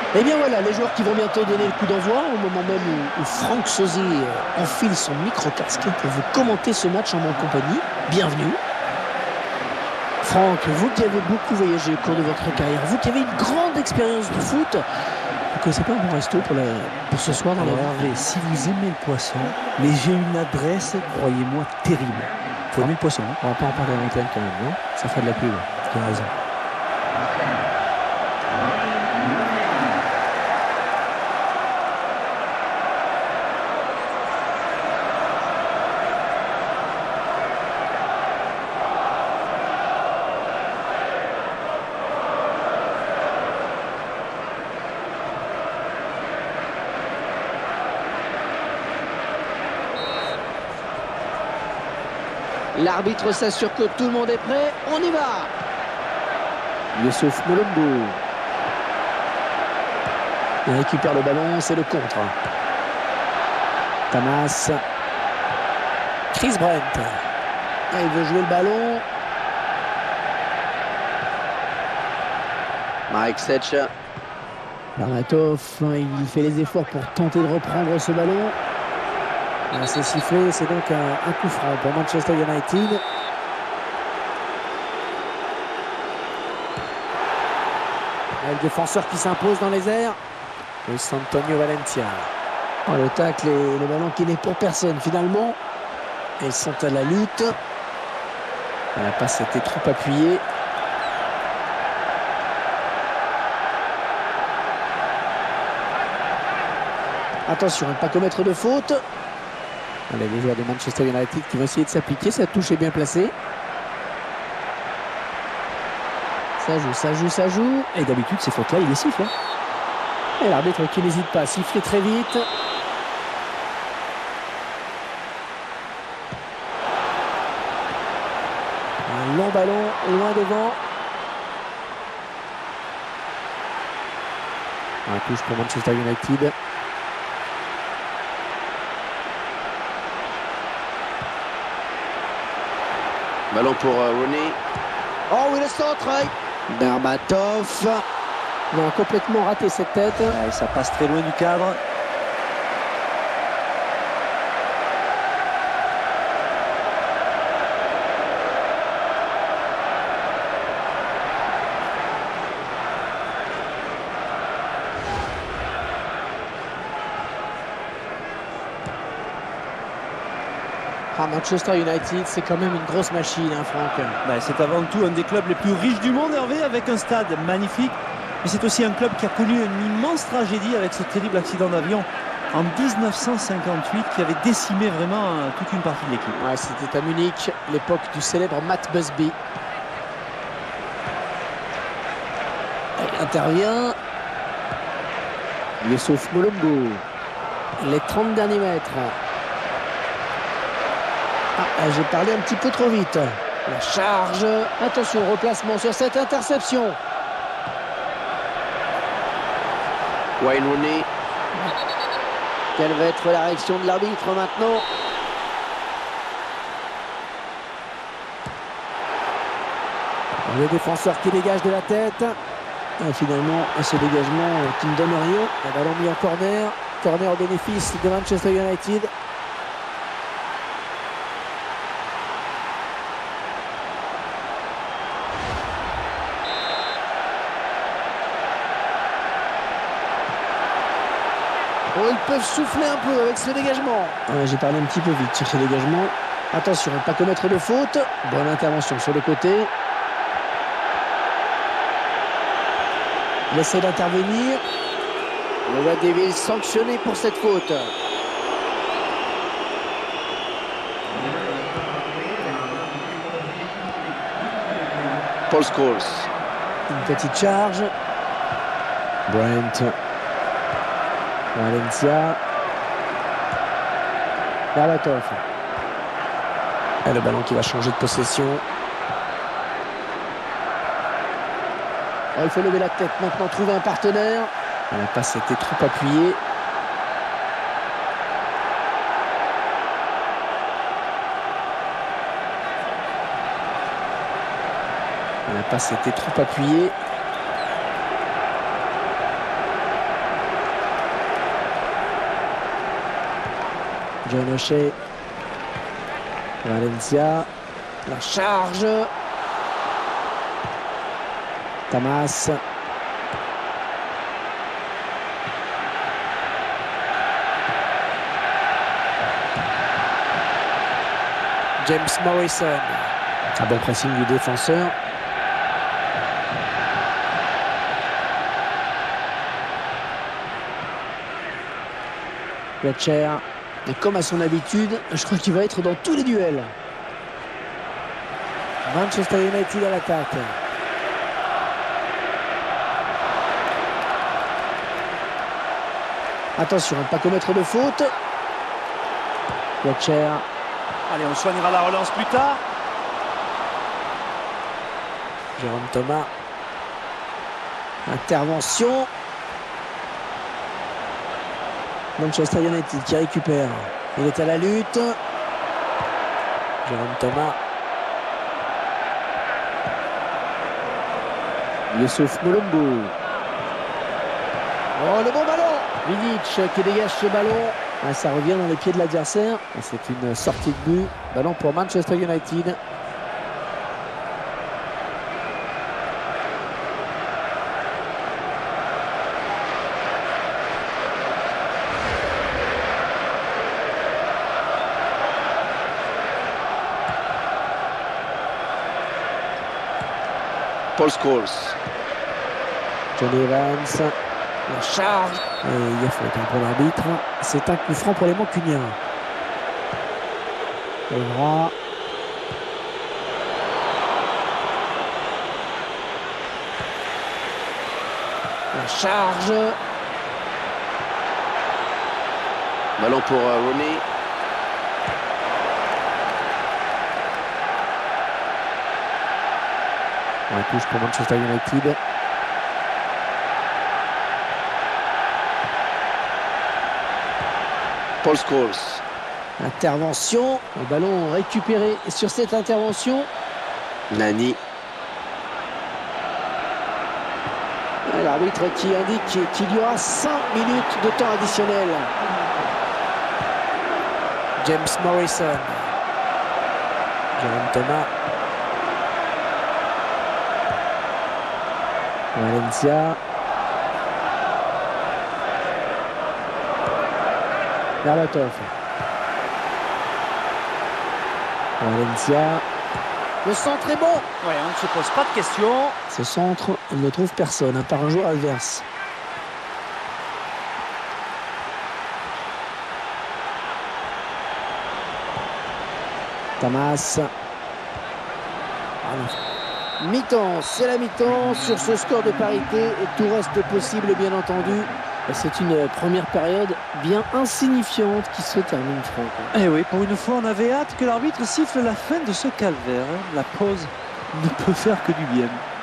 Et bien voilà, les joueurs qui vont bientôt donner le coup d'envoi, au moment même où Franck Sauzé enfile son micro-casque pour vous commenter ce match en mon compagnie. Bienvenue. Franck, vous qui avez beaucoup voyagé au cours de votre carrière, vous qui avez une grande expérience du foot, vous connaissez pas un bon resto pour ce soir dans la Hervé, si vous aimez le poisson, mais j'ai une adresse, croyez-moi, terrible. Faut aimer le poisson. Hein. On va pas en parler à l'antenne quand même, non? Ça ferait de la pub. Tu as raison. L'arbitre s'assure que tout le monde est prêt. On y va. Youssouf Molumbo. Il récupère le ballon, c'est le contre. Tamas. Chris Brent. Il veut jouer le ballon. Marek Sech. Berbatov, il fait les efforts pour tenter de reprendre ce ballon. C'est sifflé, c'est donc un coup franc pour Manchester United. Le défenseur qui s'impose dans les airs. C'est Antonio Valencia. Le tacle et le ballon qui n'est pour personne finalement. Ils sont à la lutte. La passe était trop appuyée. Attention à ne pas commettre de faute. Allez, les joueurs de Manchester United qui vont essayer de s'appliquer. Sa touche est bien placée. Ça joue, ça joue, ça joue. Et d'habitude, ces fautes-là, il les siffle. Et l'arbitre qui n'hésite pas à siffler très vite. Un long ballon, loin devant. Un touche pour Manchester United. Ballon pour Rooney. Oh oui, le centre. Berbatov. Non, complètement raté cette tête. Ouais, ça passe très loin du cadre. Manchester United, c'est quand même une grosse machine, hein, Franck. C'est avant tout un des clubs les plus riches du monde, Hervé, avec un stade magnifique. Mais c'est aussi un club qui a connu une immense tragédie avec ce terrible accident d'avion en 1958 qui avait décimé vraiment toute une partie de l'équipe. Ouais, c'était à Munich, l'époque du célèbre Matt Busby. Il intervient. Youssouf Molumbo. Les 30 derniers mètres. J'ai parlé un petit peu trop vite. La charge. Attention, replacement sur cette interception. Wayne Rooney. Quelle va être la réaction de l'arbitre maintenant? Le défenseur qui dégage de la tête. Et finalement, ce dégagement qui ne donne rien. Un ballon mis en corner. Corner au bénéfice de Manchester United. Ils peuvent souffler un peu avec ce dégagement. J'ai parlé un petit peu vite sur ce dégagement. Attention, ne pas commettre de faute. Bonne intervention sur le côté. Il essaie d'intervenir. Le Red Devils sanctionné pour cette faute. Paul Scholes. Une petite charge. Brent. Valencia. Berbatov. Et le ballon qui va changer de possession. Il faut lever la tête maintenant, trouver un partenaire. La passe était trop appuyée. La passe était trop appuyée. John O'Shea. Valencia. La charge. Tamas. James Morrison. Un bon pressing du défenseur. Fletcher. Et comme à son habitude, je crois qu'il va être dans tous les duels. Manchester United à l'attaque. Attention à ne pas commettre de faute. Fletcher. Allez, on soignera la relance plus tard. Jérôme Thomas. Intervention. Manchester United qui récupère. Il est à la lutte. Jérôme Thomas. Youssouf Mulumbu. Oh, le bon ballon. Vidic qui dégage ce ballon. Ah, ça revient dans les pieds de l'adversaire. C'est une sortie de but. Ballon pour Manchester United. Paul Scholes. Johnny Evans. La charge. Et il y a faute pour l'arbitre. C'est un coup franc pour les Mancuniens. Evra. La charge. Ballon pour Rooney. La touche pour Manchester United. Paul Scholes. Intervention. Le ballon récupéré sur cette intervention. Nani. L'arbitre qui indique qu'il y aura 5 minutes de temps additionnel. James Morrison. Jérôme Thomas. Valencia. Berbatov. Valencia. Le centre est bon. Ouais, on ne se pose pas de questions. Ce centre, il ne trouve personne, par un joueur adverse. Tamas. Mi-temps, c'est la mi-temps sur ce score de parité et tout reste possible bien entendu. C'est une première période bien insignifiante qui se termine, Franck. Eh oui, pour une fois, on avait hâte que l'arbitre siffle la fin de ce calvaire. La pause ne peut faire que du bien.